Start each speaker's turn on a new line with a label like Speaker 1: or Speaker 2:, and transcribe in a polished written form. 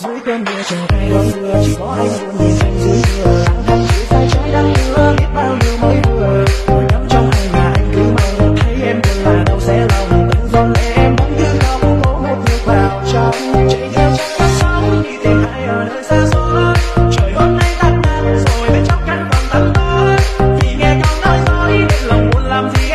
Speaker 1: Dưới cơn mưa trời hay đón đưa, chỉ có anh luôn nhìn anh dưới mưa. Lang thang dưới dài trái đang mưa, biết bao điều mới vừa. Ngồi ngắm trong hai nhà anh cứ mong thấy em buồn là đau xé lòng. Từng giọt lệ em bỗng như không cố hút nước vào trong. Chạy theo trong cơn sóng đi tìm ai ở nơi xa xôi. Trời hôm nay tắt nắng rồi bên trong căn phòng tắt tối. Vì nghe câu nói dối nên lòng buồn làm gì